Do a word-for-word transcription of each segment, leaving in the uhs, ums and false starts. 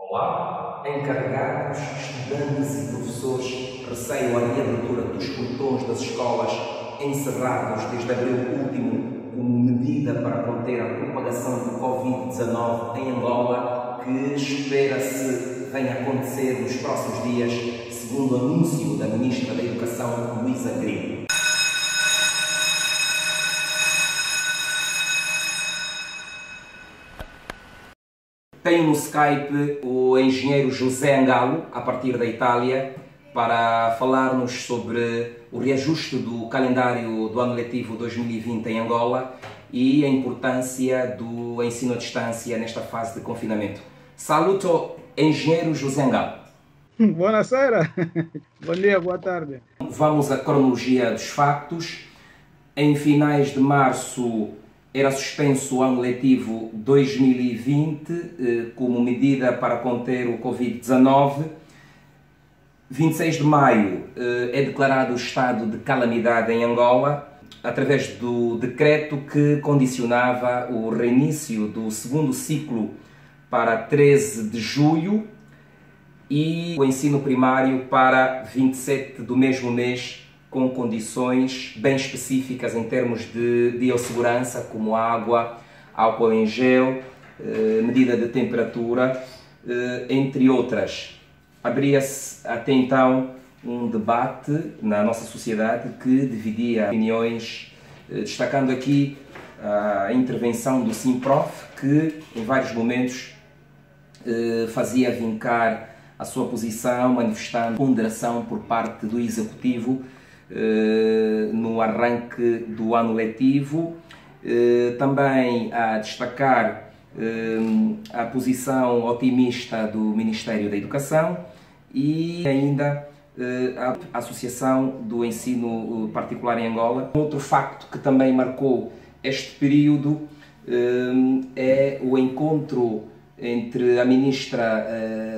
Olá, encarregados, estudantes e professores receiam a reabertura dos portões das escolas encerrados desde abril último como medida para conter a propagação do Covid dezanove em Angola, que espera-se venha acontecer nos próximos dias, segundo o anúncio da Ministra da Educação, Luísa Grilo. Tenho no Skype o engenheiro José Angalo, a partir da Itália, para falar-nos sobre o reajuste do calendário do ano letivo dois mil e vinte em Angola e a importância do ensino à distância nesta fase de confinamento. Saluto, engenheiro José Angalo. Buonasera, bom dia, boa tarde. Vamos à cronologia dos factos. Em finais de março era suspenso o ano letivo dois mil e vinte como medida para conter o Covid dezanove. vinte e seis de maio é declarado o estado de calamidade em Angola, através do decreto que condicionava o reinício do segundo ciclo para treze de julho e o ensino primário para vinte e sete do mesmo mês, com condições bem específicas em termos de biossegurança, como água, álcool em gel, medida de temperatura, entre outras. Abria-se até então um debate na nossa sociedade que dividia opiniões, destacando aqui a intervenção do Simprof, que em vários momentos fazia vincar a sua posição, manifestando ponderação por parte do Executivo no arranque do ano letivo. Também a destacar a posição otimista do Ministério da Educação e ainda a Associação do Ensino Particular em Angola. Outro facto que também marcou este período é o encontro entre a ministra,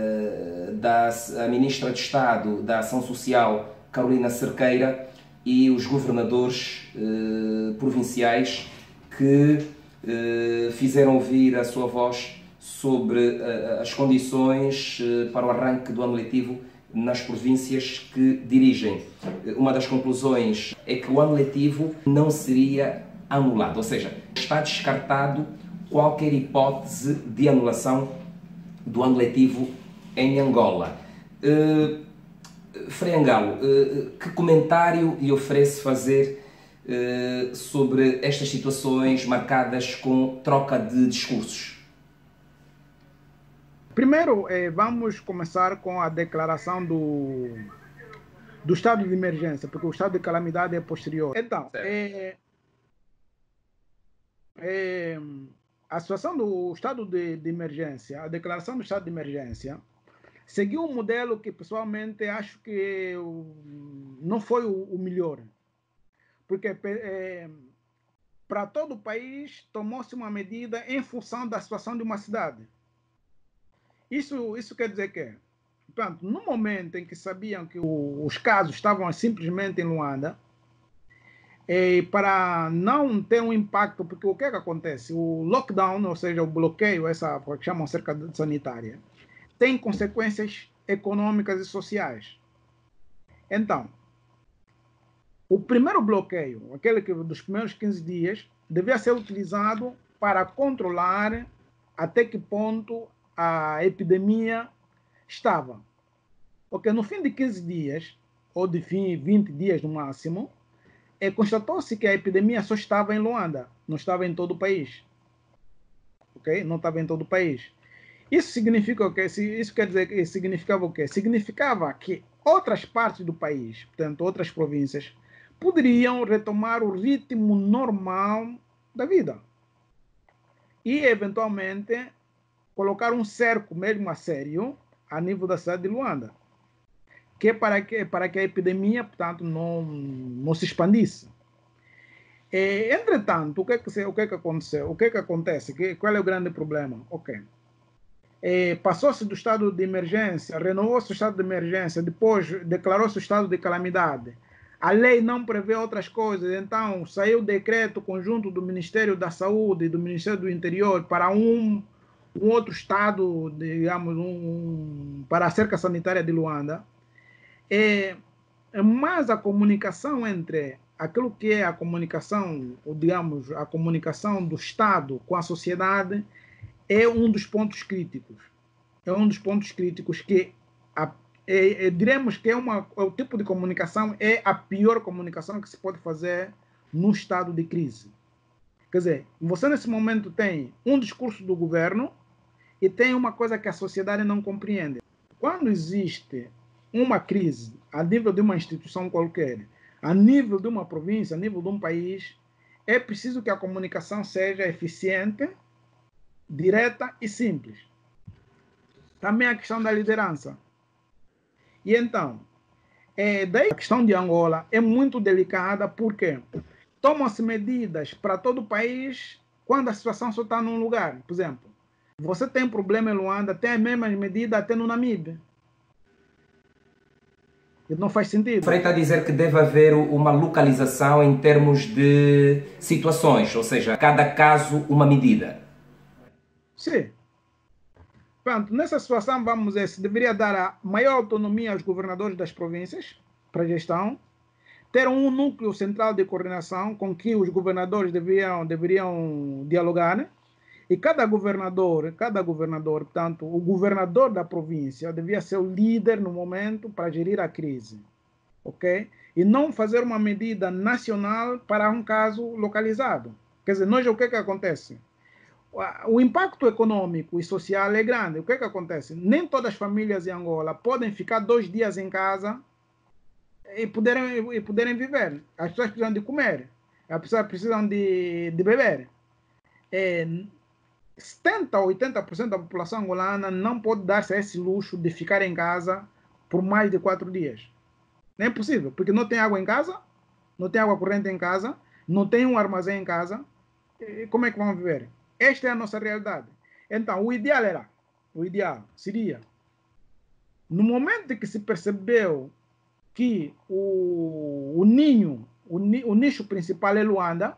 da, a ministra de Estado da Ação Social, Carolina Cerqueira, e os governadores eh, provinciais que eh, fizeram ouvir a sua voz sobre eh, as condições eh, para o arranque do ano letivo nas províncias que dirigem. Uma das conclusões é que o ano letivo não seria anulado, ou seja, está descartado qualquer hipótese de anulação do ano letivo em Angola. Eh, Frei Angalo, que comentário lhe oferece fazer sobre estas situações marcadas com troca de discursos? Primeiro, eh, vamos começar com a declaração do, do estado de emergência, porque o estado de calamidade é posterior. Então, é, é, a situação do estado de, de emergência, a declaração do estado de emergência, seguiu um modelo que, pessoalmente, acho que não foi o melhor. Porque é, para todo o país tomou-se uma medida em função da situação de uma cidade. Isso, isso quer dizer que, portanto, no momento em que sabiam que o, os casos estavam simplesmente em Luanda, e para não ter um impacto, porque o que é que acontece? O lockdown, ou seja, o bloqueio, essa que chamam cerca sanitária, tem consequências econômicas e sociais. Então, o primeiro bloqueio, aquele que dos primeiros quinze dias, devia ser utilizado para controlar até que ponto a epidemia estava. Porque no fim de quinze dias, ou de fim vinte dias no máximo, é, constatou-se que a epidemia só estava em Luanda, não estava em todo o país. Ok? Não estava em todo o país. Isso significa o quê? Isso quer dizer que significava o quê? Significava que outras partes do país, portanto, outras províncias, poderiam retomar o ritmo normal da vida. E, eventualmente, colocar um cerco mesmo a sério a nível da cidade de Luanda, que é para que, para que a epidemia, portanto, não, não se expandisse. E, entretanto, o que é que, o que é que aconteceu? O que é que acontece? Qual é o grande problema? Ok. É, passou-se do estado de emergência, renovou-se o estado de emergência, depois declarou-se o estado de calamidade. A lei não prevê outras coisas, então saiu o decreto conjunto do Ministério da Saúde e do Ministério do Interior para um, um outro estado, digamos, um, para a cerca sanitária de Luanda, é, é mais a comunicação entre aquilo que é a comunicação, ou, digamos, a comunicação do Estado com a sociedade é um dos pontos críticos. É um dos pontos críticos que, a, é, é, diremos que é, uma, é o tipo de comunicação, é a pior comunicação que se pode fazer num estado de crise. Quer dizer, você nesse momento tem um discurso do governo e tem uma coisa que a sociedade não compreende. Quando existe uma crise a nível de uma instituição qualquer, a nível de uma província, a nível de um país, é preciso que a comunicação seja eficiente, direta e simples. Também a questão da liderança. E então, é, daí a questão de Angola é muito delicada porque tomam-se medidas para todo o país quando a situação só está num lugar. Por exemplo, você tem um problema em Luanda, tem as mesmas medidas até no Namíbia. Não faz sentido. Freire está a dizer que deve haver uma localização em termos de situações, ou seja, cada caso uma medida. Sim. Pronto, nessa situação, vamos dizer, se deveria dar a maior autonomia aos governadores das províncias para a gestão, ter um núcleo central de coordenação com que os governadores deveriam, deveriam dialogar, né? E cada governador, cada governador, portanto, o governador da província devia ser o líder no momento para gerir a crise, ok? E não fazer uma medida nacional para um caso localizado. Quer dizer, nós o que que acontece? O impacto econômico e social é grande. O que que acontece? Nem todas as famílias em Angola podem ficar dois dias em casa e poderem, e poderem viver. As pessoas precisam de comer, as pessoas precisam de, de beber. É, setenta a oitenta por cento da população angolana não pode dar-se esse luxo de ficar em casa por mais de quatro dias. Não é possível, porque não tem água em casa, não tem água corrente em casa, não tem um armazém em casa. E como é que vão viver? Esta é a nossa realidade. Então, o ideal era, o ideal seria, no momento em que se percebeu que o, o ninho, o, o nicho principal é Luanda,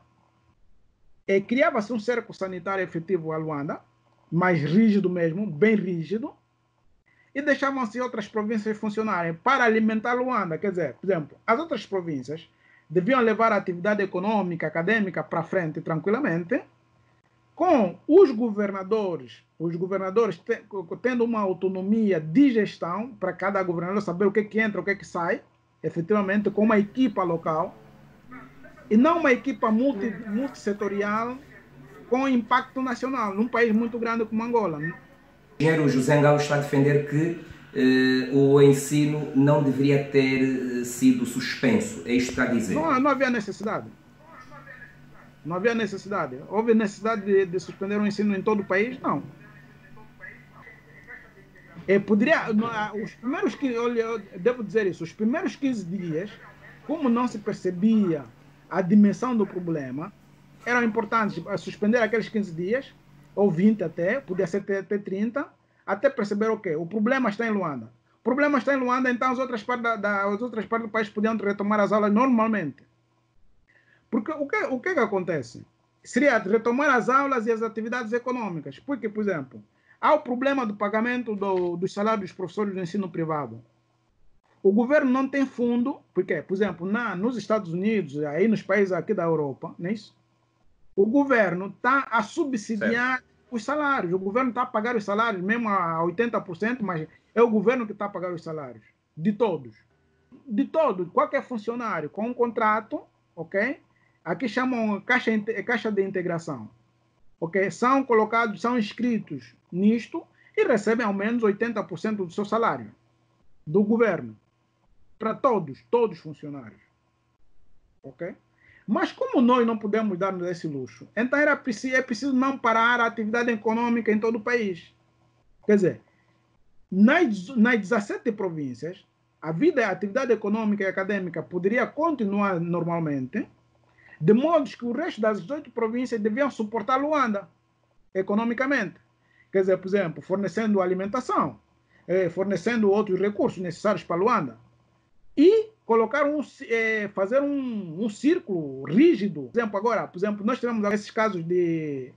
e criava-se um cerco sanitário efetivo a Luanda, mais rígido mesmo, bem rígido, e deixavam-se outras províncias funcionarem para alimentar Luanda. Quer dizer, por exemplo, as outras províncias deviam levar a atividade econômica, acadêmica para frente tranquilamente, com os governadores, os governadores tendo uma autonomia de gestão para cada governador saber o que, que entra, o que, que sai, efetivamente, com uma equipa local, e não uma equipa multi, multissetorial com impacto nacional, num país muito grande como Angola. O engenheiro José Ngalo está a defender que eh, o ensino não deveria ter sido suspenso. É isto que está a dizer? Não, não havia necessidade. Não havia necessidade. Houve necessidade de, de suspender o ensino em todo o país? Não. É, poderia, os primeiros, eu devo dizer isso, os primeiros quinze dias, como não se percebia a dimensão do problema, eram importantes suspender aqueles quinze dias, ou vinte até, podia ser até trinta, até perceber o quê? O problema está em Luanda. O problema está em Luanda, então as outras partes, da, da, as outras partes do país podiam retomar as aulas normalmente. Porque o que, o que, que acontece? Seria retomar as aulas e as atividades econômicas. Porque, por exemplo, há o problema do pagamento do, dos salários dos professores do ensino privado. O governo não tem fundo, porque, por exemplo, na, nos Estados Unidos, aí nos países aqui da Europa, não é isso? O governo está a subsidiar certo. Os salários. O governo está a pagar os salários, mesmo a oitenta por cento, mas é o governo que está a pagar os salários. De todos. De todos. Qualquer funcionário com um contrato, ok? Aqui chamam caixa, caixa de integração. Ok? São colocados, são inscritos nisto e recebem ao menos oitenta por cento do seu salário. Do governo. Para todos, todos os funcionários. Ok? Mas como nós não podemos dar-nos esse luxo, então era preciso, é preciso não parar a atividade econômica em todo o país. Quer dizer, nas, nas dezessete províncias, a vida, a atividade econômica e acadêmica poderia continuar normalmente, de modo que o resto das dezoito províncias deviam suportar Luanda economicamente. Quer dizer, por exemplo, fornecendo alimentação, eh, fornecendo outros recursos necessários para Luanda. E colocar um, é, fazer um, um círculo rígido. Por exemplo, agora, por exemplo, nós tivemos esses casos de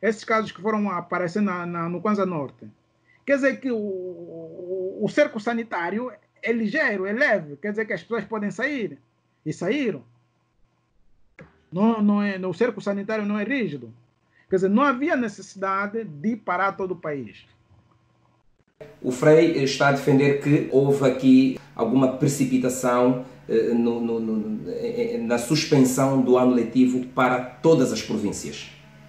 esses casos que foram aparecer na, na, no Kwanza Norte. Quer dizer que o, o, o cerco sanitário é ligeiro, é leve, quer dizer que as pessoas podem sair, e saíram. Não, não é, o cerco sanitário não é rígido. Quer dizer, não havia necessidade de parar todo o país. O Frei está a defender que houve aqui alguma precipitação eh, no, no, no, na suspensão do ano letivo para todas as províncias.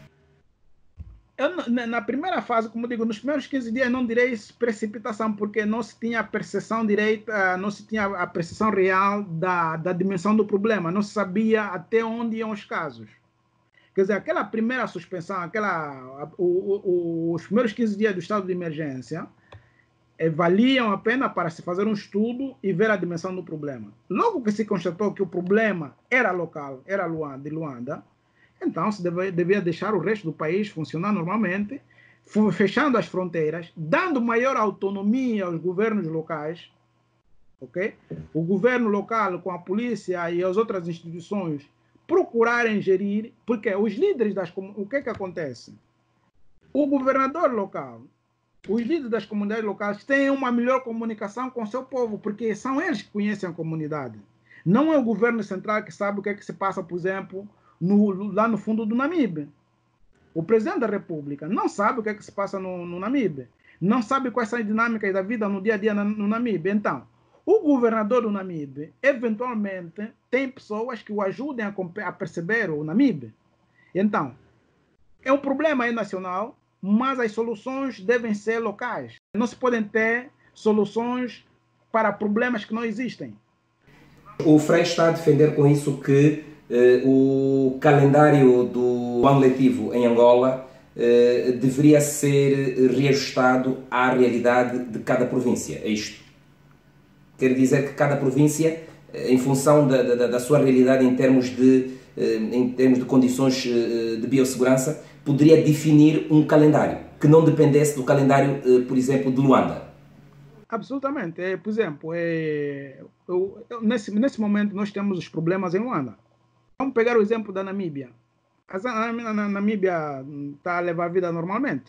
Eu, na primeira fase, como digo, nos primeiros quinze dias não direi precipitação, porque não se tinha a percepção direita, não se tinha a percepção real da, da dimensão do problema, não se sabia até onde iam os casos. Quer dizer, aquela primeira suspensão, aquela, o, o, os primeiros quinze dias do estado de emergência, eh, valiam a pena para se fazer um estudo e ver a dimensão do problema. Logo que se constatou que o problema era local, era Luanda, de Luanda, então se deve, devia deixar o resto do país funcionar normalmente, fechando as fronteiras, dando maior autonomia aos governos locais, ok? O governo local com a polícia e as outras instituições procurarem gerir, porque os líderes das comunidades, o que é que acontece? O governador local, os líderes das comunidades locais têm uma melhor comunicação com o seu povo, porque são eles que conhecem a comunidade. Não é o governo central que sabe o que é que se passa, por exemplo, no, lá no fundo do Namibe. O presidente da República não sabe o que é que se passa no, no Namibe. Não sabe quais são as dinâmicas da vida no dia a dia no, no Namibe. Então, o governador do Namibe, eventualmente, tem pessoas que o ajudem a, a perceber o Namibe. Então, é um problema aí nacional, mas as soluções devem ser locais. Não se podem ter soluções para problemas que não existem. O Frei está a defender com isso que eh, o calendário do ano letivo em Angola eh, deveria ser reajustado à realidade de cada província. É isto? Quer dizer que cada província, em função da, da, da sua realidade em termos de, em termos de condições de biossegurança, poderia definir um calendário que não dependesse do calendário, por exemplo, de Luanda. Absolutamente. É, por exemplo, é, eu, eu, nesse, nesse momento nós temos os problemas em Luanda. Vamos pegar o exemplo da Namíbia. A, a, a Namíbia está a levar a vida normalmente.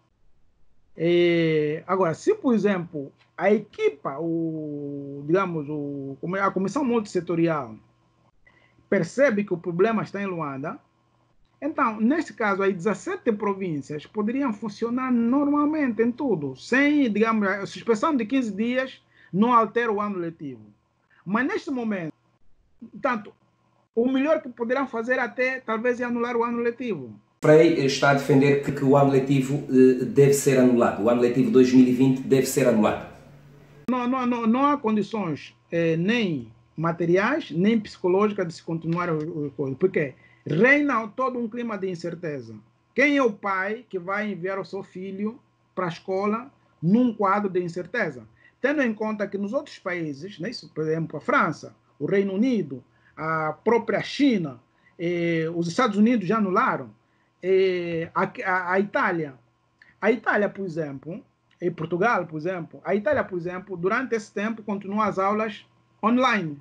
E, agora, se, por exemplo, a equipa, o, digamos, o, a comissão multissetorial percebe que o problema está em Luanda, então, nesse caso, as dezessete províncias poderiam funcionar normalmente em tudo, sem, digamos, a suspensão de quinze dias não altera o ano letivo. Mas, neste momento, tanto, o melhor que poderão fazer até, talvez, é anular o ano letivo. Frei está a defender que, que o ano letivo eh, deve ser anulado. O ano letivo dois mil e vinte deve ser anulado. Não, não, não, não há condições eh, nem materiais, nem psicológicas de se continuar as coisas. Porque reina todo um clima de incerteza. Quem é o pai que vai enviar o seu filho para a escola num quadro de incerteza? Tendo em conta que nos outros países, né, por exemplo, a França, o Reino Unido, a própria China, eh, os Estados Unidos já anularam, eh, a, a, a Itália. A Itália, por exemplo, e Portugal, por exemplo, a Itália, por exemplo, durante esse tempo continua as aulas online.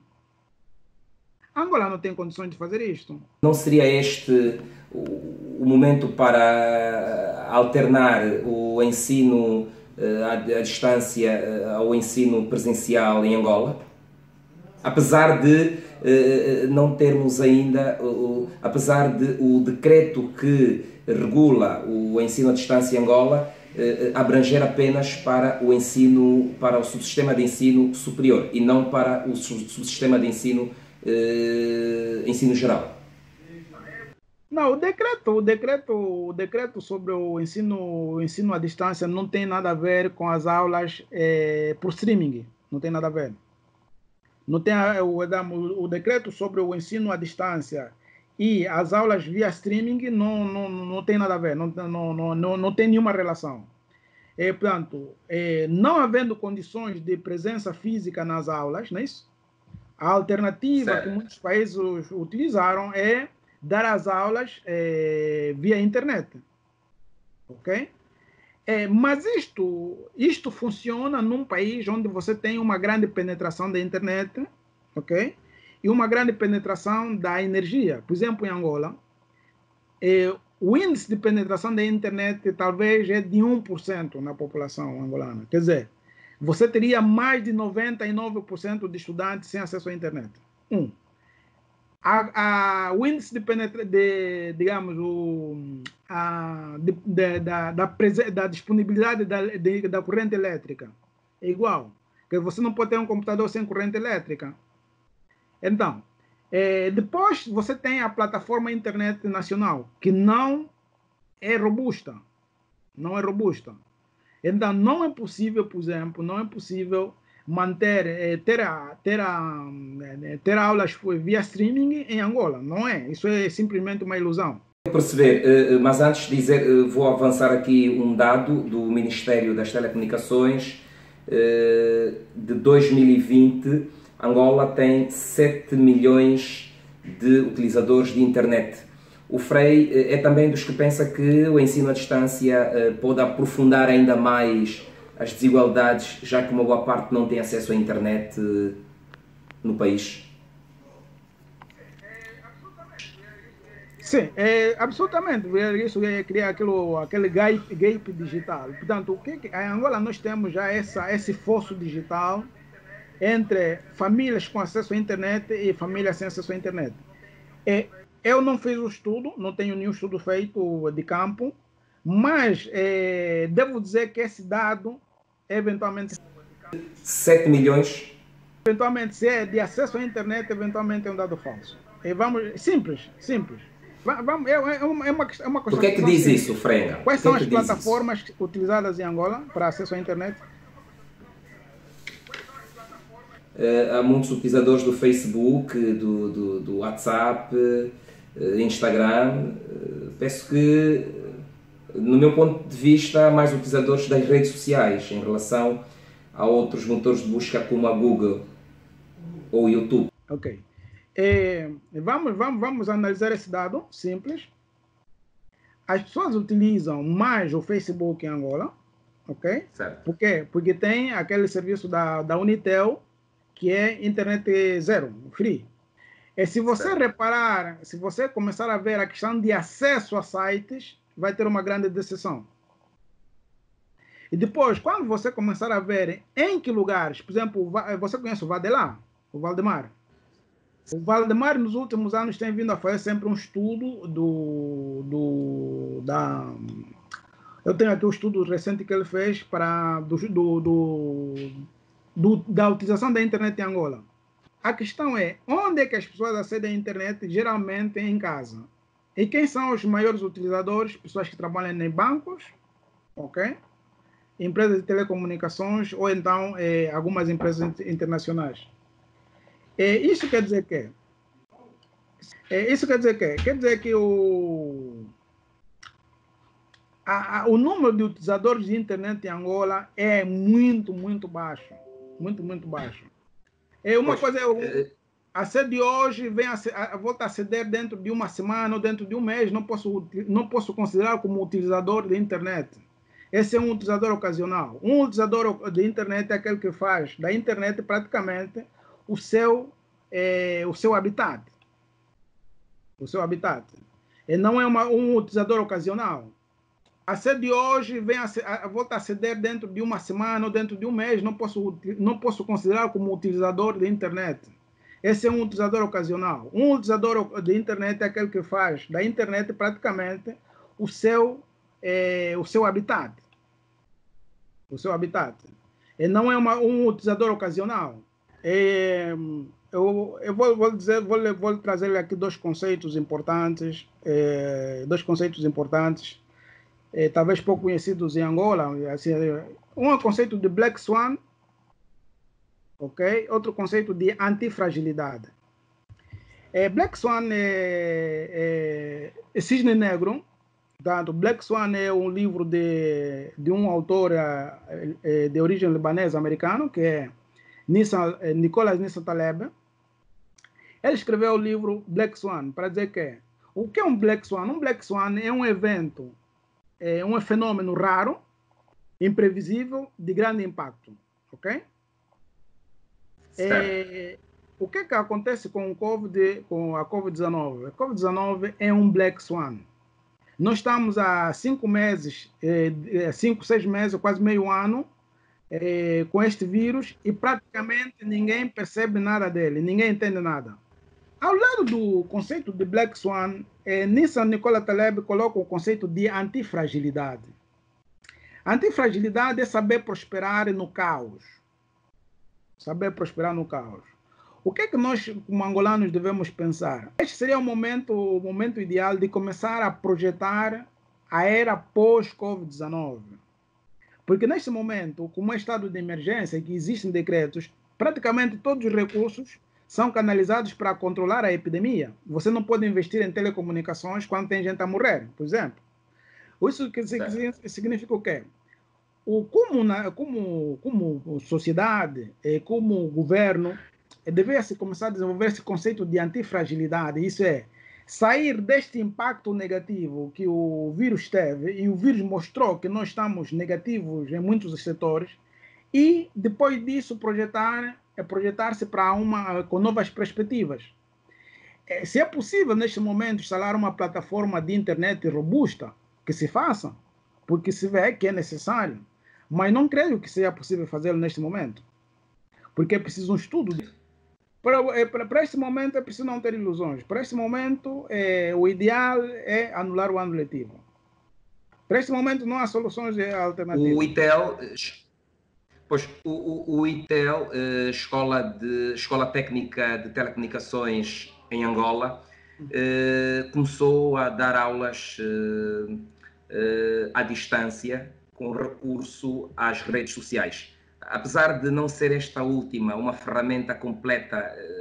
Angola não tem condições de fazer isto. Não seria este o momento para alternar o ensino à distância ao ensino presencial em Angola? Apesar de não termos ainda, apesar de o decreto que regula o ensino à distância em Angola abranger apenas para o ensino, para o subsistema de ensino superior e não para o subsistema de ensino Uh, ensino geral. Não, o decreto, o decreto, o decreto sobre o ensino, o ensino à distância não tem nada a ver com as aulas eh, por streaming, não tem nada a ver. Não tem a, o, o decreto sobre o ensino à distância e as aulas via streaming não, não, não tem nada a ver, não, não, não, não, não tem nenhuma relação. E, portanto, eh, não havendo condições de presença física nas aulas, não é isso? A alternativa certo. Que muitos países utilizaram é dar as aulas é, via internet. Ok? É, mas isto, isto funciona num país onde você tem uma grande penetração da internet, ok? E uma grande penetração da energia. Por exemplo, em Angola, é, o índice de penetração da internet talvez é de um por cento na população angolana. Quer dizer, você teria mais de noventa e nove por cento de estudantes sem acesso à internet. Um. A, a, o índice de penetração, de, digamos, o, a, de, de, da, da, da disponibilidade da, de, da corrente elétrica é igual. Porque você não pode ter um computador sem corrente elétrica. Então, é, depois você tem a plataforma internet nacional, que não é robusta. Não é robusta. Então, não é possível, por exemplo, não é possível manter, eh, ter, a, ter, a, ter aulas via streaming em Angola. Não é. Isso é simplesmente uma ilusão. Perceber, mas antes de dizer, vou avançar aqui um dado do Ministério das Telecomunicações. De dois mil e vinte, Angola tem sete milhões de utilizadores de internet. O Frei é também dos que pensa que o ensino à distância pode aprofundar ainda mais as desigualdades, já que uma boa parte não tem acesso à internet no país. Sim, é, absolutamente. Isso é criar aquilo, aquele gap, gap digital. Portanto, o que, em Angola nós temos já essa, esse fosso digital entre famílias com acesso à internet e famílias sem acesso à internet. É, eu não fiz o estudo, não tenho nenhum estudo feito de campo, mas é, devo dizer que esse dado, eventualmente... sete milhões? Eventualmente, se é de acesso à internet, eventualmente é um dado falso. E vamos, simples, simples. Vamos, é, uma, é uma questão... Por que é que diz simples. isso, Frenga? Quais são as plataformas utilizadas em Angola para acesso à internet? Uh, há muitos utilizadores do Facebook, do, do, do WhatsApp, uh, Instagram. Uh, penso que, no meu ponto de vista, há mais utilizadores das redes sociais em relação a outros motores de busca como a Google ou o YouTube. Ok. É, vamos, vamos, vamos analisar esse dado simples. As pessoas utilizam mais o Facebook em Angola, ok? Certo. Por quê? Porque tem aquele serviço da, da Unitel, que é internet zero, free. E se você certo. reparar, se você começar a ver a questão de acesso a sites, vai ter uma grande decepção. E depois, quando você começar a ver em que lugares, por exemplo, você conhece o Vadelar, o Valdemar? O Valdemar, nos últimos anos, tem vindo a fazer sempre um estudo do... do da, eu tenho aqui um estudo recente que ele fez para, do, do, do, do, da utilização da internet em Angola. A questão é, onde é que as pessoas acedem à internet? Geralmente em casa. E quem são os maiores utilizadores? Pessoas que trabalham em bancos, ok? Empresas de telecomunicações ou então eh, algumas empresas internacionais. É, isso quer dizer que é, isso quer dizer que quer dizer que o a, a, o número de utilizadores de internet em Angola é muito muito baixo, muito muito baixo. É uma Poxa, coisa é, a sede hoje vem a, a volta a ceder dentro de uma semana ou dentro de um mês, não posso não posso considerar como utilizador de internet. Esse é um utilizador ocasional. Um utilizador de internet é aquele que faz da internet praticamente o seu, é, o seu habitat. O seu habitat. E não é uma, um utilizador ocasional. A sede hoje vem a, a, volta a ceder dentro de uma semana ou dentro de um mês, não posso, não posso considerar como utilizador de internet. Esse é um utilizador ocasional. Um utilizador de internet é aquele que faz da internet praticamente o seu, é, o seu habitat. O seu habitat. E não é uma, um utilizador ocasional. É, eu eu vou, vou dizer, vou, vou trazer aqui dois conceitos importantes, é, dois conceitos importantes, é, talvez pouco conhecidos em Angola. Assim, um é o conceito de Black Swan, ok? Outro conceito de antifragilidade. É, Black Swan é, é, é cisne negro. Portanto, Black Swan é um livro de, de um autor é, de origem libanesa americano, que é Nissa, Nicholas Nissa Taleb. Ele escreveu o livro Black Swan para dizer que o que é um Black Swan? Um Black Swan é um evento, é um fenômeno raro, imprevisível, de grande impacto, ok? É, o que que acontece com o COVID, com a COVID dezenove? A COVID dezenove é um Black Swan. Nós estamos há cinco meses, eh, cinco, seis meses, quase meio ano, eh, com este vírus e praticamente ninguém percebe nada dele, ninguém entende nada. Ao lado do conceito de Black Swan, eh, Nissan Nicola Taleb coloca o conceito de antifragilidade. Antifragilidade é saber prosperar no caos. Saber prosperar no caos. O que é que nós, como angolanos, devemos pensar? Este seria o momento, o momento ideal de começar a projetar a era pós-Covid dezenove. Porque neste momento, como é estado de emergência, que existem decretos, praticamente todos os recursos são canalizados para controlar a epidemia. Você não pode investir em telecomunicações quando tem gente a morrer, por exemplo. Isso significa o quê? O, como, na, como, como sociedade, como governo, deveria se começar a desenvolver esse conceito de antifragilidade. Isso é, sair deste impacto negativo que o vírus teve, e o vírus mostrou que nós estamos negativos em muitos setores, e depois disso projetar, projetar-se para uma, com novas perspectivas. Se é possível, neste momento, instalar uma plataforma de internet robusta, que se faça, porque se vê que é necessário. Mas não creio que seja possível fazê-lo neste momento, porque é preciso um estudo. Para, para, para este momento é preciso não ter ilusões. Para este momento, é, o ideal é anular o ano letivo. Para este momento não há soluções alternativas. O I T E L, pois, o, o, o I T E L, Escola, de, Escola Técnica de Telecomunicações em Angola, eh, começou a dar aulas eh, eh, à distância, com recurso às redes sociais. Apesar de não ser esta última uma ferramenta completa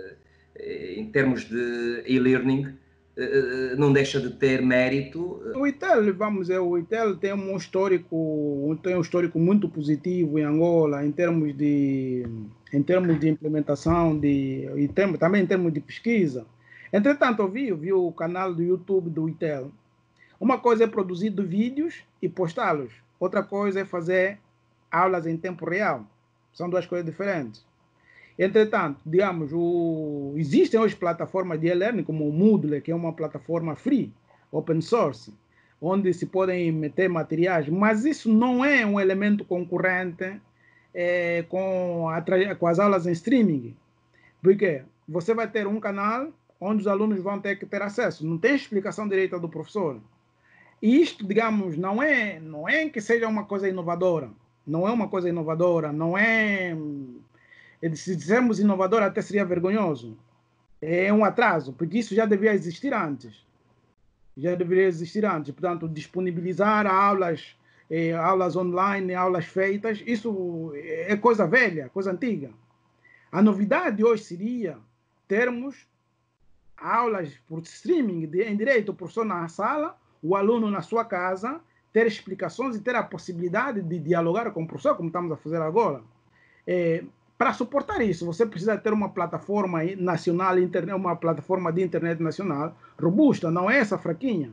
eh, em termos de e-learning, eh, não deixa de ter mérito. O I T E L, vamos dizer, o I T E L tem um histórico, tem um histórico muito positivo em Angola, em termos de, em termos de implementação, de, e tem, também em termos de pesquisa. Entretanto, eu vi, eu vi o canal do YouTube do I T E L. Uma coisa é produzir vídeos e postá-los. Outra coisa é fazer aulas em tempo real. São duas coisas diferentes. Entretanto, digamos, o... existem hoje plataformas de e-learning, como o Moodle, que é uma plataforma free, open source, onde se podem meter materiais, mas isso não é um elemento concorrente é, com, a tra... com as aulas em streaming. Porque você vai ter um canal onde os alunos vão ter que ter acesso. Não tem explicação direita do professor. E isto, digamos, não é, não é que seja uma coisa inovadora. Não é uma coisa inovadora. Não é... Se dissermos inovador, até seria vergonhoso. É um atraso, porque isso já devia existir antes. Já deveria existir antes. Portanto, disponibilizar aulas, eh, aulas online, aulas feitas, isso é coisa velha, coisa antiga. A novidade hoje seria termos aulas por streaming, de, em direito, o professor na sala, o aluno na sua casa, ter explicações e ter a possibilidade de dialogar com o professor, como estamos a fazer agora. É, para suportar isso, você precisa ter uma plataforma nacional, internet, uma plataforma de internet nacional robusta, não é essa fraquinha.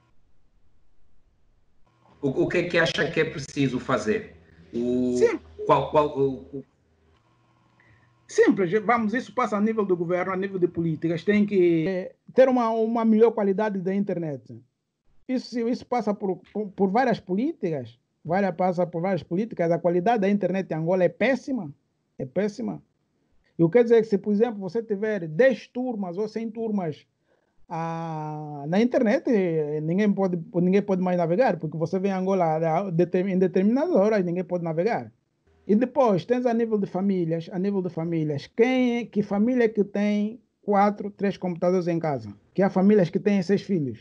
O, o que é que acha que é preciso fazer? O, Sim. Qual, qual, o, Simples, vamos, isso passa a nível do governo, a nível de políticas, tem que ter uma, uma melhor qualidade da internet. Isso, isso passa por, por, por várias políticas, várias, passa por várias políticas, a qualidade da internet em Angola é péssima, é péssima. Eu quero dizer que se, por exemplo, você tiver dez turmas ou cem turmas ah, na internet, ninguém pode, ninguém pode mais navegar, porque você vem em Angola em determinadas horas, ninguém pode navegar. E depois, tens a nível de famílias, a nível de famílias, quem, que família que tem quatro, três computadores em casa? Que há famílias que têm seis filhos.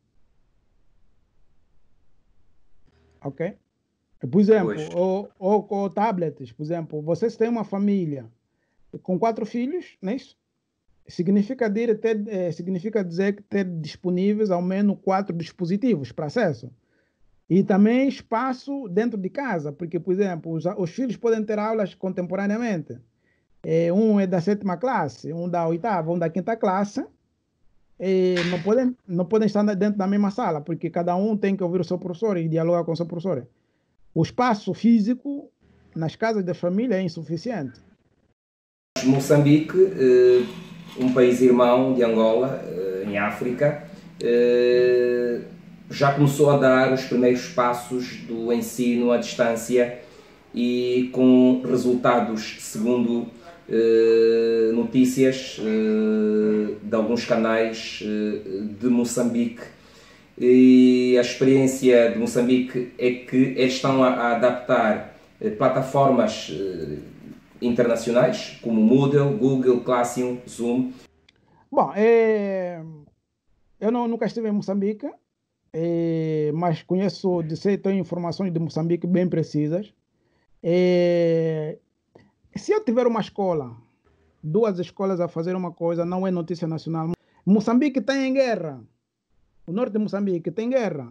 Ok? Por exemplo, ou, ou, ou tablets, por exemplo, vocês têm uma família com quatro filhos, não é isso? Significa dizer, ter, eh, significa dizer que ter disponíveis ao menos quatro dispositivos para acesso. E também espaço dentro de casa, porque, por exemplo, os, os filhos podem ter aulas contemporaneamente. É, um é da sétima classe, um da oitava, um da quinta classe. E não podem, não podem estar dentro da mesma sala, porque cada um tem que ouvir o seu professor e dialogar com o seu professor. O espaço físico nas casas da família é insuficiente. Moçambique, um país irmão de Angola, em África, já começou a dar os primeiros passos do ensino à distância e com resultados, segundo eh, notícias eh, de alguns canais eh, de Moçambique. E a experiência de Moçambique é que eles estão a, a adaptar eh, plataformas eh, internacionais como Moodle, Google Classroom, Zoom. Bom, é, eu não, nunca estive em Moçambique, é, mas conheço, de sei, tenho informações de Moçambique bem precisas. É, se eu tiver uma escola, duas escolas a fazer uma coisa, não é notícia nacional. Moçambique está em guerra. O norte de Moçambique tem guerra.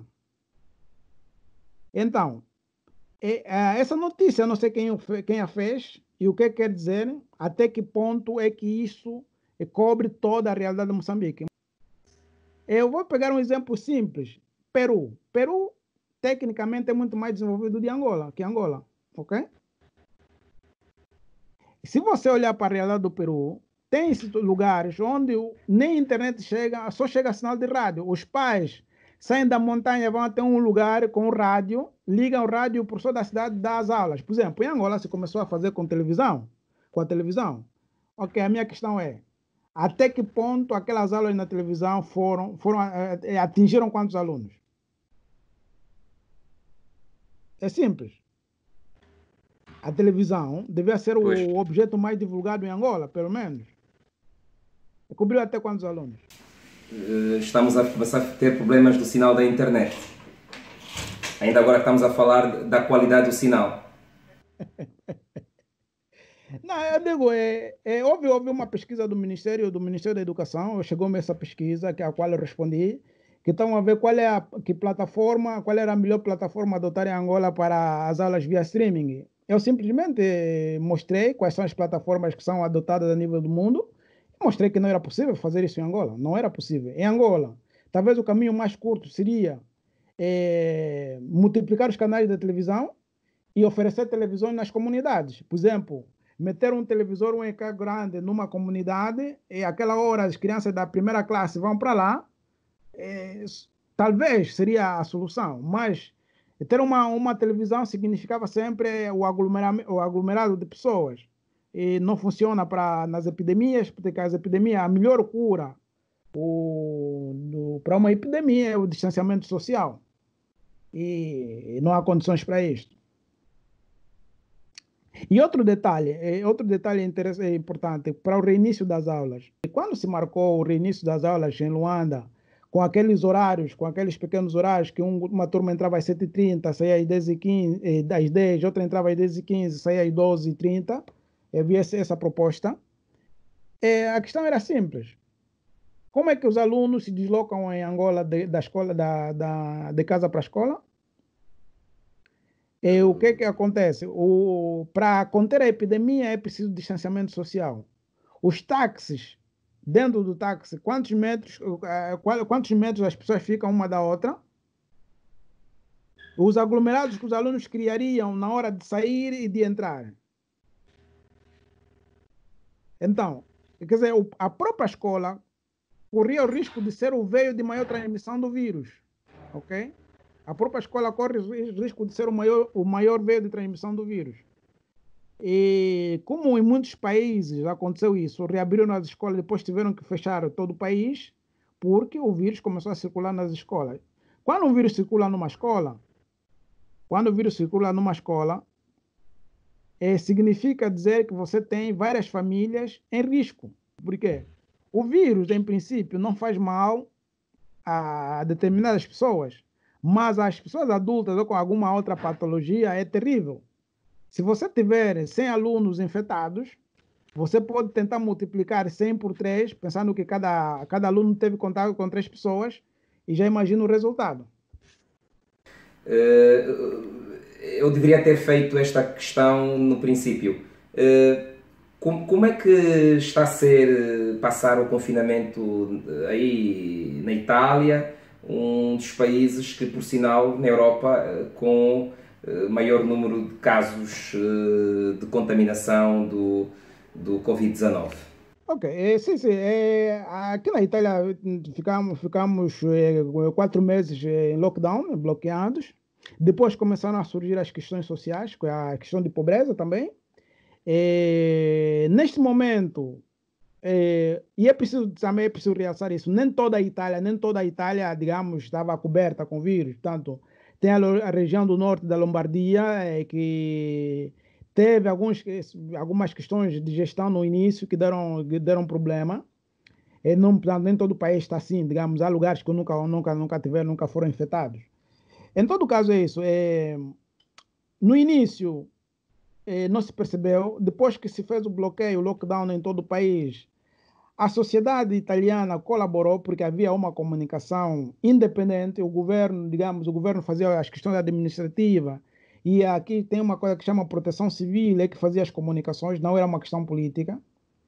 Então, é, é, essa notícia, não sei quem, quem a fez e o que quer dizer, até que ponto é que isso cobre toda a realidade de Moçambique. Eu vou pegar um exemplo simples. Peru. Peru, tecnicamente, é muito mais desenvolvido de Angola, que Angola. Ok? Se você olhar para a realidade do Peru, tem lugares onde nem internet chega, só chega sinal de rádio. Os pais saem da montanha, vão até um lugar com rádio, ligam o rádio, o professor da cidade dá as aulas. Por exemplo, em Angola se começou a fazer com televisão, com a televisão. Ok, a minha questão é, até que ponto aquelas aulas na televisão foram, foram atingiram quantos alunos? É simples. A televisão devia ser Pois. o objeto mais divulgado em Angola, pelo menos. Cobriu até quantos alunos? Estamos a começar a ter problemas do sinal da internet. Ainda agora estamos a falar da qualidade do sinal. Não, eu digo, é, é, houve, houve uma pesquisa do Ministério, do Ministério da Educação, chegou-me essa pesquisa, que, a qual eu respondi, que estão a ver qual é a que plataforma, qual era a melhor plataforma a adotar em Angola para as aulas via streaming. Eu simplesmente mostrei quais são as plataformas que são adotadas a nível do mundo e mostrei que não era possível fazer isso em Angola. Não era possível. Em Angola, talvez o caminho mais curto seria é, multiplicar os canais da televisão e oferecer televisões nas comunidades. Por exemplo, meter um televisor, um ecrã grande numa comunidade e aquela hora as crianças da primeira classe vão para lá, é, talvez seria a solução, mas ter uma, uma televisão significava sempre o aglomerado, o aglomerado de pessoas. E não funciona para nas epidemias, porque as epidemias, a melhor cura para uma epidemia é o distanciamento social. E, e não há condições para isto. E outro detalhe, outro detalhe interessante, importante, para o reinício das aulas. Quando se marcou o reinício das aulas em Luanda, com aqueles horários, com aqueles pequenos horários, que um, uma turma entrava às sete e trinta, saía às dez e quinze, às dez, outra entrava às dez e quinze, saía às doze e trinta, havia essa proposta. É, a questão era simples. Como é que os alunos se deslocam em Angola de, da escola, da, da, de casa para a escola? E o que que acontece? Para conter a epidemia é preciso distanciamento social. Os táxis, dentro do táxi, quantos metros, quantos metros as pessoas ficam uma da outra? Os aglomerados que os alunos criariam na hora de sair e de entrar. Então, quer dizer, a própria escola corria o risco de ser o veio de maior transmissão do vírus, ok? A própria escola corre o risco de ser o maior, o maior veio de transmissão do vírus. E como em muitos países aconteceu isso, reabriram as escolas, depois tiveram que fechar todo o país, porque o vírus começou a circular nas escolas. Quando um vírus circula numa escola, quando o vírus circula numa escola, é, significa dizer que você tem várias famílias em risco. Por quê? O vírus, em princípio, não faz mal a determinadas pessoas, mas as pessoas adultas ou com alguma outra patologia é terrível. Se você tiver cem alunos infectados, você pode tentar multiplicar cem por três, pensando que cada, cada aluno teve contato com três pessoas, e já imagina o resultado. Eu deveria ter feito esta questão no princípio. Como é que está a ser passar o confinamento aí na Itália, um dos países que, por sinal, na Europa, com maior número de casos de contaminação do, do covid dezanove? Ok, é, sim, sim. É, aqui na Itália ficamos, ficamos é, quatro meses é, em lockdown, bloqueados. Depois começaram a surgir as questões sociais, que é a questão de pobreza também. É, neste momento, é, e é preciso também é preciso realçar isso, nem toda a Itália, nem toda a Itália, digamos, estava coberta com vírus. Portanto, tem a, lo- a região do norte da Lombardia é, que teve alguns, algumas questões de gestão no início que deram, que deram problema. E não, portanto, nem todo o país está assim, digamos, há lugares que nunca, nunca, nunca tiveram, nunca foram infectados. Em todo caso é isso. É, no início, eh, não se percebeu, depois que se fez o bloqueio, o lockdown em todo o país, a sociedade italiana colaborou porque havia uma comunicação independente, o governo, digamos, o governo fazia as questões administrativas e aqui tem uma coisa que chama proteção civil, é que fazia as comunicações, não era uma questão política.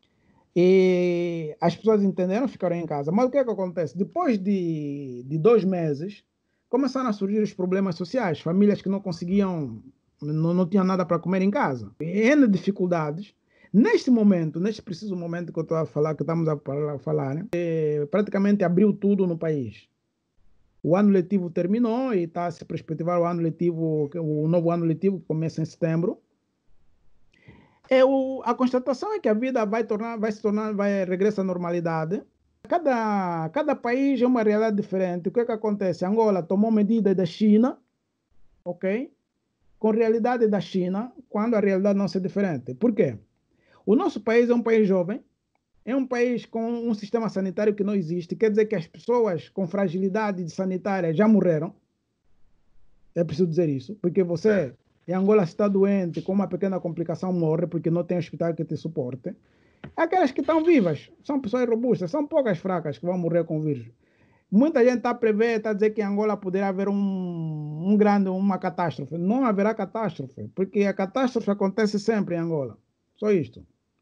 E as pessoas entenderam, ficaram em casa. Mas o que é que acontece? Depois de, de dois meses, começaram a surgir os problemas sociais, famílias que não conseguiam, não, não tinham nada para comer em casa. N dificuldades. Neste momento, neste preciso momento que eu estou a falar, que estamos a falar, né, é, praticamente abriu tudo no país. O ano letivo terminou e está a se perspectivar o ano letivo, o novo ano letivo que começa em setembro. É o, a constatação é que a vida vai, tornar, vai se tornar, vai regressar à normalidade. Cada, cada país é uma realidade diferente. O que é que acontece? Angola tomou medidas da China, ok? Com realidade da China, quando a realidade não é diferente. Por quê? O nosso país é um país jovem, é um país com um sistema sanitário que não existe. Quer dizer que as pessoas com fragilidade sanitária já morreram. É preciso dizer isso, porque você, em Angola, se está doente, com uma pequena complicação, morre, porque não tem hospital que te suporte. Aquelas que estão vivas são pessoas robustas, são poucas fracas que vão morrer com vírus. Muita gente está a prever, está a dizer que em Angola poderá haver um, um grande, uma catástrofe. Não haverá catástrofe, porque a catástrofe acontece sempre em Angola. Só isto.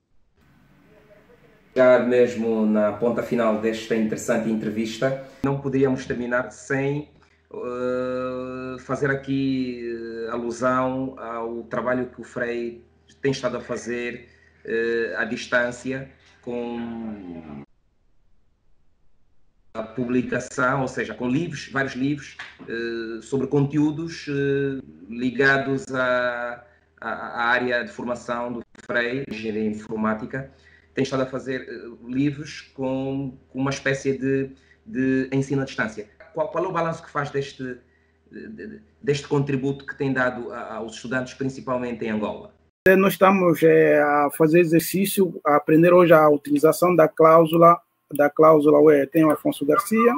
Já mesmo na ponta final desta interessante entrevista, não poderíamos terminar sem uh, fazer aqui uh, alusão ao trabalho que o Frei tem estado a fazer uh, à distância com a publicação, ou seja, com livros, vários livros uh, sobre conteúdos uh, ligados à, à, à área de formação do Frei, engenharia informática. Tem estado a fazer uh, livros com, com uma espécie de, de ensino à distância. Qual, qual é o balanço que faz deste, de, deste contributo que tem dado a, aos estudantes, principalmente em Angola? Nós estamos é, a fazer exercício, a aprender hoje a utilização da cláusula, da cláusula U E. Tem o Afonso Garcia.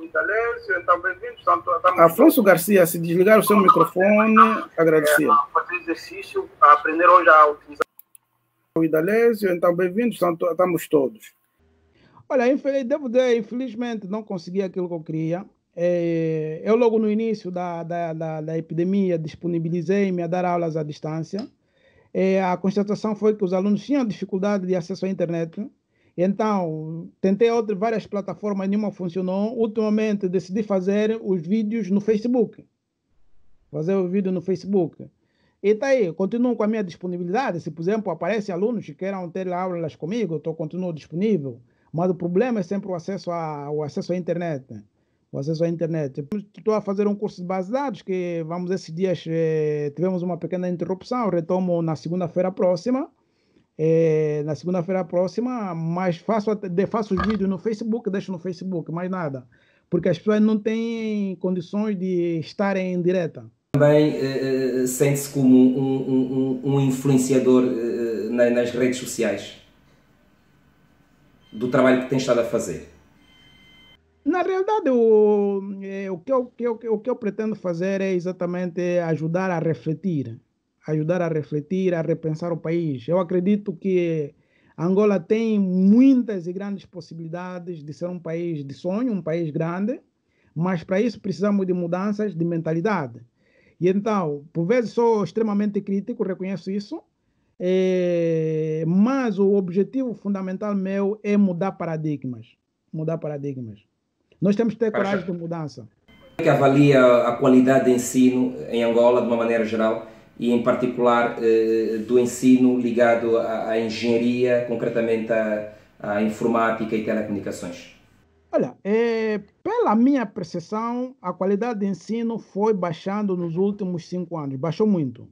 Afonso Garcia, se desligar o seu microfone, agradecer. Fazer exercício, a aprender hoje a utilizar o Idalésio, então bem-vindos, estamos todos. Olha, devo dizer, infelizmente não consegui aquilo que eu queria. É, eu logo no início da, da, da, da epidemia disponibilizei-me a dar aulas à distância. É, a constatação foi que os alunos tinham dificuldade de acesso à internet. Então, tentei outras, várias plataformas, nenhuma funcionou. Ultimamente, decidi fazer os vídeos no Facebook. Fazer o vídeo no Facebook. E tá aí, continuo com a minha disponibilidade. Se, por exemplo, aparecem alunos que queiram ter aulas comigo, eu continuo disponível. Mas o problema é sempre o acesso, a, o acesso à internet. O acesso à internet. Estou a fazer um curso de base de dados, que vamos esses dias, eh, tivemos uma pequena interrupção, retomo na segunda-feira próxima. É, na segunda-feira próxima, mas faço, faço os vídeos no Facebook, deixo no Facebook, mais nada. Porque as pessoas não têm condições de estarem em direta. Também uh, sente-se como um, um, um influenciador uh, nas redes sociais do trabalho que tem estado a fazer? Na realidade, o, o, que eu, o, que, o que eu pretendo fazer é exatamente ajudar a refletir. ajudar a refletir, a repensar o país. Eu acredito que Angola tem muitas e grandes possibilidades de ser um país de sonho, um país grande, mas para isso precisamos de mudanças de mentalidade. E então, por vezes sou extremamente crítico, reconheço isso, é, mas o objetivo fundamental meu é mudar paradigmas. Mudar paradigmas. Nós temos que ter coragem de mudança. Como é que avalia a qualidade de ensino em Angola, de uma maneira geral, e em particular eh, do ensino ligado à, à engenharia, concretamente à, à informática e telecomunicações? Olha, é, pela minha percepção, a qualidade de ensino foi baixando nos últimos cinco anos, baixou muito.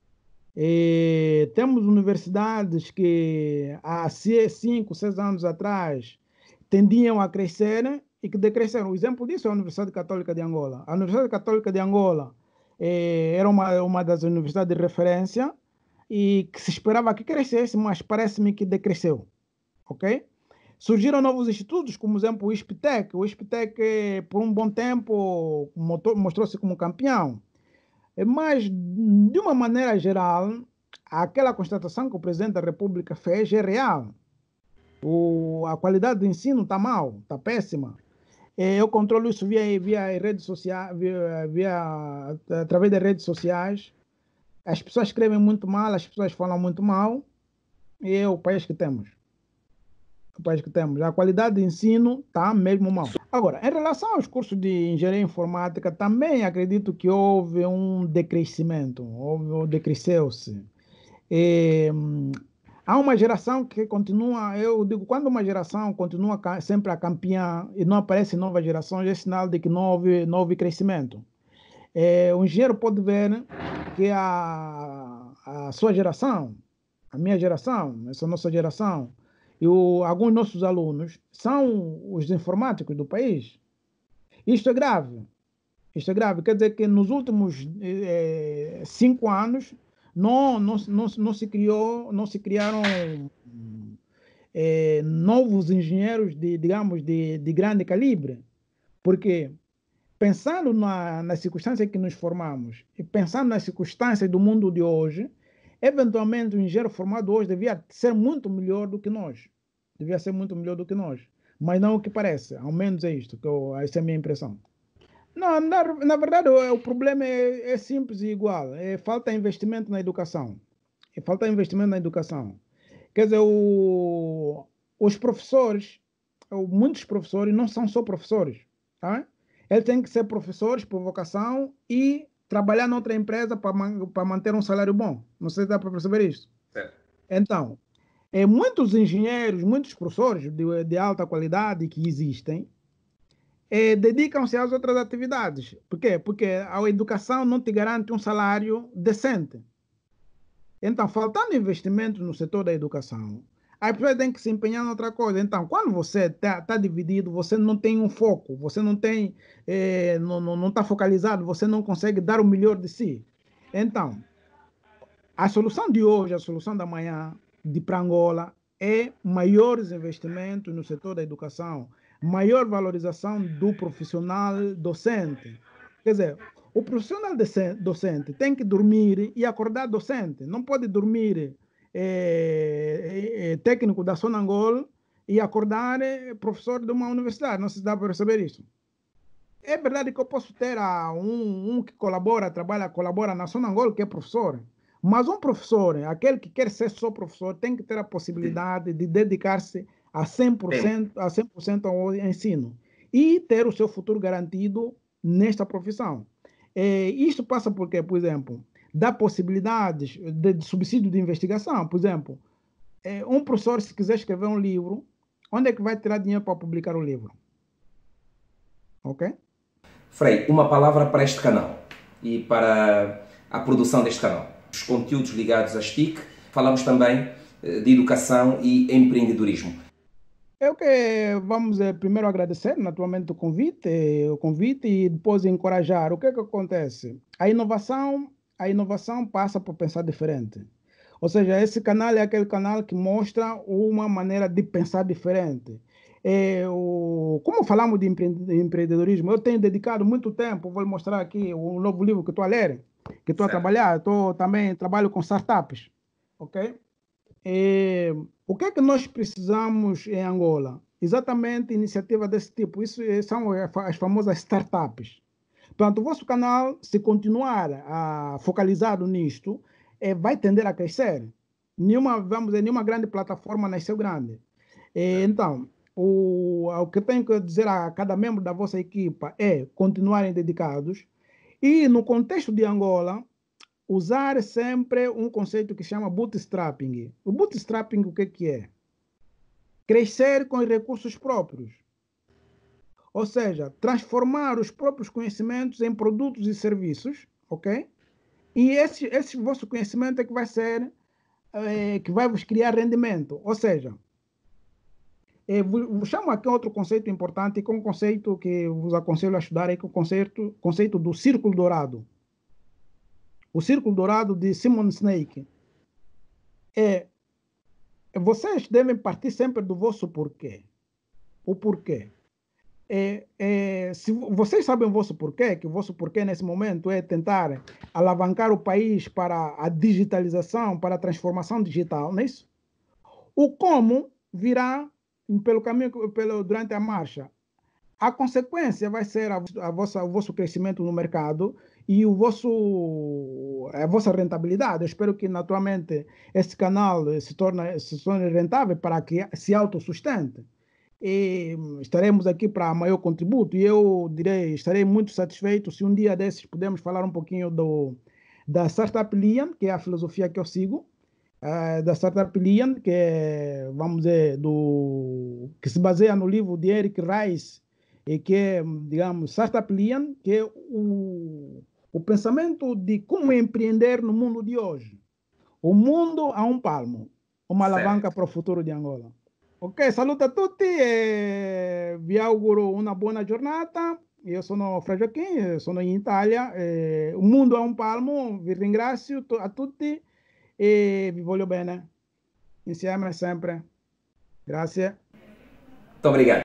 E temos universidades que há se- cinco, seis anos atrás tendiam a crescer e que decresceram. O exemplo disso é a Universidade Católica de Angola. A Universidade Católica de Angola eh, era uma, uma das universidades de referência e que se esperava que crescesse, mas parece-me que decresceu, ok? Surgiram novos institutos, como, por exemplo, o ISPTEC. O ISPTEC, eh, por um bom tempo, moto- mostrou-se como campeão. Eh, Mas, de uma maneira geral, aquela constatação que o presidente da República fez é real. O, a qualidade do ensino está mal, está péssima. Eh, Eu controlo isso via, via redes sociais, via, via, através das redes sociais. As pessoas escrevem muito mal, as pessoas falam muito mal, e é o país que temos. O país que temos. A qualidade de ensino está mesmo mal. Agora, em relação aos cursos de engenharia informática, também acredito que houve um decrescimento, houve, decresceu-se. E, hum, há uma geração que continua, eu digo, quando uma geração continua ca- sempre a campeã e não aparece novas gerações, é sinal de que não houve, não houve crescimento. É, o engenheiro pode ver que a, a sua geração, a minha geração, essa nossa geração, e o, alguns nossos alunos são os informáticos do país. Isto é grave. Isto é grave. Quer dizer que nos últimos eh, cinco anos não, não, não, não se criou, não se criaram eh, novos engenheiros de, digamos, de, de grande calibre. Porque pensando na, nas circunstâncias que nos formamos e pensando nas circunstâncias do mundo de hoje, eventualmente o engenheiro formado hoje devia ser muito melhor do que nós. Devia ser muito melhor do que nós. Mas não o que parece. Ao menos é isto, que eu, essa é a minha impressão. Não, na, na verdade, o, o problema é, é simples e igual. É falta investimento na educação. É falta investimento na educação. Quer dizer, o, os professores, ou muitos professores, não são só professores. Tá? Eles têm que ser professores por vocação e trabalhar noutra empresa para man, para manter um salário bom. Não sei se dá para perceber isso. Certo. Então, é, muitos engenheiros, muitos professores de, de alta qualidade que existem, é, dedicam-se às outras atividades. Por quê? Porque a educação não te garante um salário decente. Então, faltando investimento no setor da educação, as pessoas têm que se empenhar em outra coisa. Então, quando você está tá dividido, você não tem um foco, você não tem, eh, não está não, não tá focalizado, você não consegue dar o melhor de si. Então, a solução de hoje, a solução da manhã de para Angola é maiores investimentos no setor da educação, maior valorização do profissional docente. Quer dizer, o profissional docente tem que dormir e acordar docente. Não pode dormir é, é, técnico da Sonangol e acordar é, professor de uma universidade. Não se dá para perceber isso. É verdade que eu posso ter ah, um, um que colabora, trabalha, colabora na Sonangol, que é professor. Mas um professor, aquele que quer ser só professor, tem que ter a possibilidade de dedicar-se a cem por cento, a cem por cento ao ensino e ter o seu futuro garantido nesta profissão. É, isto passa porque, por exemplo, dá possibilidades de, de subsídio de investigação. Por exemplo, é, um professor, se quiser escrever um livro, onde é que vai tirar dinheiro para publicar o livro? Ok? Frei, uma palavra para este canal e para a produção deste canal. Os conteúdos ligados às T I C, falamos também de educação e empreendedorismo. Eu que vamos eh, primeiro agradecer naturalmente o convite, eh, o convite e depois encorajar. O que é que acontece? A inovação, a inovação passa por pensar diferente. Ou seja, esse canal é aquele canal que mostra uma maneira de pensar diferente. É, o, como falamos de empreendedorismo, eu tenho dedicado muito tempo, vou mostrar aqui o novo livro que estou a ler, que estou a trabalhar, estou também trabalho com startups, ok? É, o que é que nós precisamos em Angola? Exatamente iniciativa desse tipo. Isso são as famosas startups. Portanto, o vosso canal, se continuar a, focalizado nisto, é, vai tender a crescer. Nenhuma, vamos dizer, nenhuma grande plataforma nasceu grande. É, então, o, o que tenho que dizer a cada membro da vossa equipa é continuarem dedicados. E no contexto de Angola, usar sempre um conceito que se chama bootstrapping. O bootstrapping, o que, que é? crescer com os recursos próprios. Ou seja, transformar os próprios conhecimentos em produtos e serviços, ok? E esse, esse vosso conhecimento é que vai ser, é, que vai vos criar rendimento. Ou seja, é, vos chamo aqui outro conceito importante, que é um conceito que vos aconselho a estudar, é que é o conceito, conceito do círculo dourado. O círculo dourado de Simon Sinek. É, vocês devem partir sempre do vosso porquê. O porquê. É, é, se vocês sabem o vosso porquê, que o vosso porquê nesse momento é tentar alavancar o país para a digitalização, para a transformação digital, não é isso? O como virá pelo caminho, pelo, durante a marcha. A consequência vai ser a, a vossa, o vosso crescimento no mercado e o vosso, a vossa rentabilidade. Eu espero que, naturalmente, esse canal se torne, se torne rentável para que se autossustente. E estaremos aqui para maior contributo. E eu direi, estarei muito satisfeito se um dia desses pudermos falar um pouquinho do, da Startup Lion, que é a filosofia que eu sigo, uh, da Startup Lion, que é, vamos dizer, do, que se baseia no livro de Eric Rice, e que é, digamos, Startup Lion, que é o, o pensamento de como empreender no mundo de hoje. O mundo a um palmo, uma Certo. alavanca para o futuro de Angola. Ok, saluto a tutti e vi auguro una buona giornata. Io sono Fra Joaquim, sono in Italia. Eh, un mondo a un palmo, vi ringrazio a tutti e vi voglio bene. Insieme sempre. Grazie. Muito obrigado.